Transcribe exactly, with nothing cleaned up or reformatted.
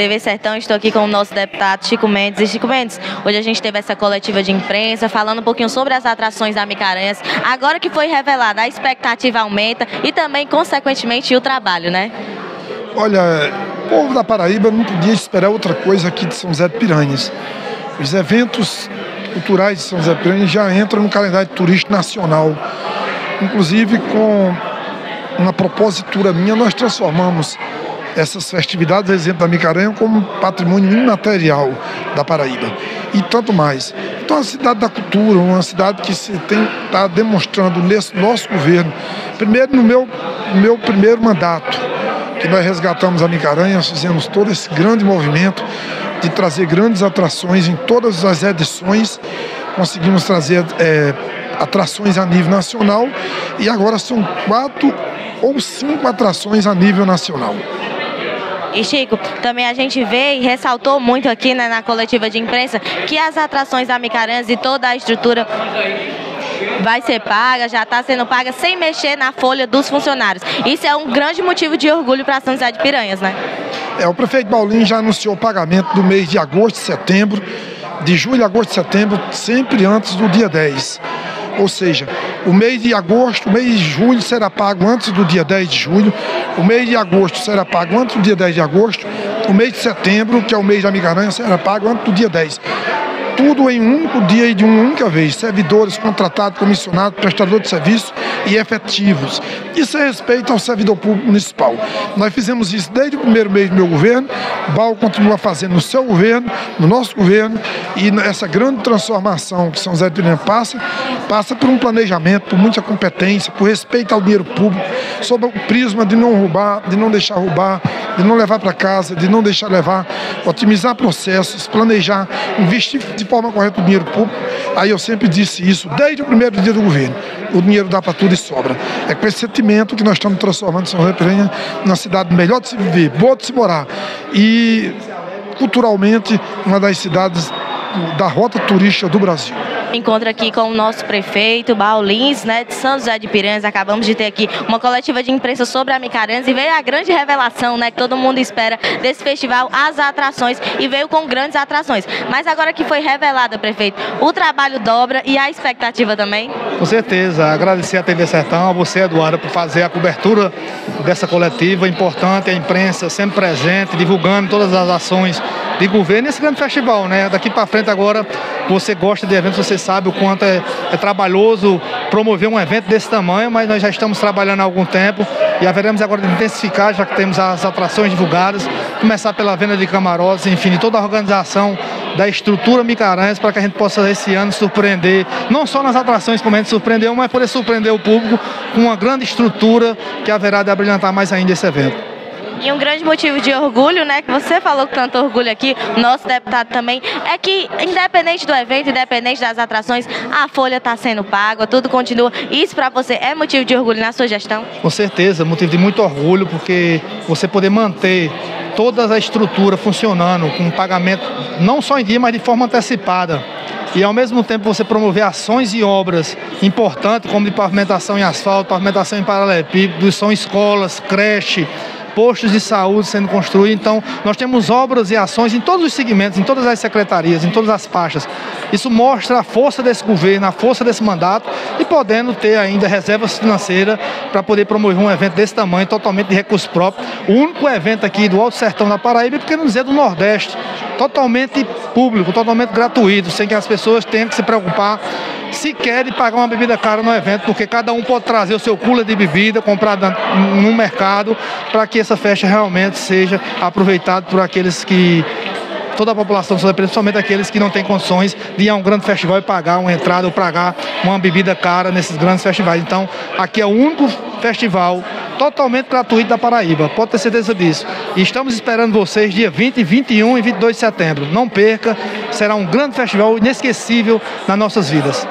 T V Sertão, estou aqui com o nosso deputado Chico Mendes. E Chico Mendes, hoje a gente teve essa coletiva de imprensa falando um pouquinho sobre as atrações da Micaranhas. Agora que foi revelada, a expectativa aumenta e também, consequentemente, o trabalho, né? Olha, o povo da Paraíba não podia esperar outra coisa aqui de São José de Piranhas. Os eventos culturais de São José de Piranhas já entram no calendário turístico nacional. Inclusive, com uma propositura minha, nós transformamos essas festividades, exemplo da Micaranha, como patrimônio imaterial da Paraíba e tanto mais. Então, a cidade da cultura, uma cidade que se tem está demonstrando nesse nosso governo, primeiro no meu, meu primeiro mandato, que nós resgatamos a Micaranha, fizemos todo esse grande movimento de trazer grandes atrações em todas as edições, conseguimos trazer é, atrações a nível nacional e agora são quatro ou cinco atrações a nível nacional. E Chico, também a gente vê e ressaltou muito aqui, né, na coletiva de imprensa que as atrações da Micaranhas e toda a estrutura vai ser paga, já está sendo paga sem mexer na folha dos funcionários. Isso é um grande motivo de orgulho para São José de Piranhas, né? É, o prefeito Baulim já anunciou o pagamento do mês de agosto e setembro, de julho, agosto e setembro, sempre antes do dia dez. Ou seja, o mês de agosto, o mês de julho será pago antes do dia dez de julho, o mês de agosto será pago antes do dia dez de agosto, o mês de setembro, que é o mês da Micaranha, será pago antes do dia dez. Tudo em um único dia e de uma única vez. Servidores, contratados, comissionados, prestadores de serviço e efetivos. Isso é respeito ao servidor público municipal. Nós fizemos isso desde o primeiro mês do meu governo, o Bal continua fazendo no seu governo, no nosso governo, e essa grande transformação que São José de Piranhas passa, passa por um planejamento, por muita competência, por respeito ao dinheiro público, sob o prisma de não roubar, de não deixar roubar, de não levar para casa, de não deixar levar, otimizar processos, planejar, investir de forma correta o dinheiro público. Aí eu sempre disse isso desde o primeiro dia do governo. O dinheiro dá para tudo e sobra. É com esse sentimento que nós estamos transformando São José de Piranhas numa cidade melhor de se viver, boa de se morar e culturalmente uma das cidades da rota turística do Brasil. Encontro aqui com o nosso prefeito, Baulins, né, de São José de Piranhas. Acabamos de ter aqui uma coletiva de imprensa sobre a Micaranhas e veio a grande revelação, né, que todo mundo espera desse festival, as atrações, e veio com grandes atrações. Mas agora que foi revelada, prefeito, o trabalho dobra e a expectativa também? Com certeza. Agradecer à T V Sertão, a você, Eduardo, por fazer a cobertura dessa coletiva importante, a imprensa sempre presente, divulgando todas as ações de governo nesse grande festival, né? Daqui para frente agora, você gosta de eventos, você sabe o quanto é, é trabalhoso promover um evento desse tamanho, mas nós já estamos trabalhando há algum tempo e haveremos agora de intensificar, já que temos as atrações divulgadas, começar pela venda de camarotes, enfim, de toda a organização da estrutura Micaranhas, para que a gente possa esse ano surpreender, não só nas atrações como a gente surpreendeu, mas poder surpreender o público com uma grande estrutura que haverá de abrilhantar mais ainda esse evento. E um grande motivo de orgulho, né, que você falou com tanto orgulho aqui, o nosso deputado também, é que independente do evento, independente das atrações, a folha está sendo paga, tudo continua. Isso para você é motivo de orgulho na sua gestão? Com certeza, motivo de muito orgulho, porque você poder manter toda a estrutura funcionando, com pagamento não só em dia, mas de forma antecipada. E ao mesmo tempo você promover ações e obras importantes, como de pavimentação em asfalto, pavimentação em paralelepípedo, são escolas, creche, postos de saúde sendo construídos. Então, nós temos obras e ações em todos os segmentos, em todas as secretarias, em todas as pastas. Isso mostra a força desse governo, a força desse mandato e podendo ter ainda reservas financeiras para poder promover um evento desse tamanho, totalmente de recursos próprios. O único evento aqui do Alto Sertão da Paraíba, e por que não dizer do Nordeste, totalmente público, totalmente gratuito, sem que as pessoas tenham que se preocupar se querem pagar uma bebida cara no evento, porque cada um pode trazer o seu cooler de bebida comprado no mercado para que essa festa realmente seja aproveitada por aqueles que toda a população, principalmente aqueles que não têm condições de ir a um grande festival e pagar uma entrada ou pagar uma bebida cara nesses grandes festivais. Então, aqui é o único festival totalmente gratuito da Paraíba, pode ter certeza disso. E estamos esperando vocês dia vinte, vinte e um e vinte e dois de setembro. Não perca, será um grande festival inesquecível nas nossas vidas.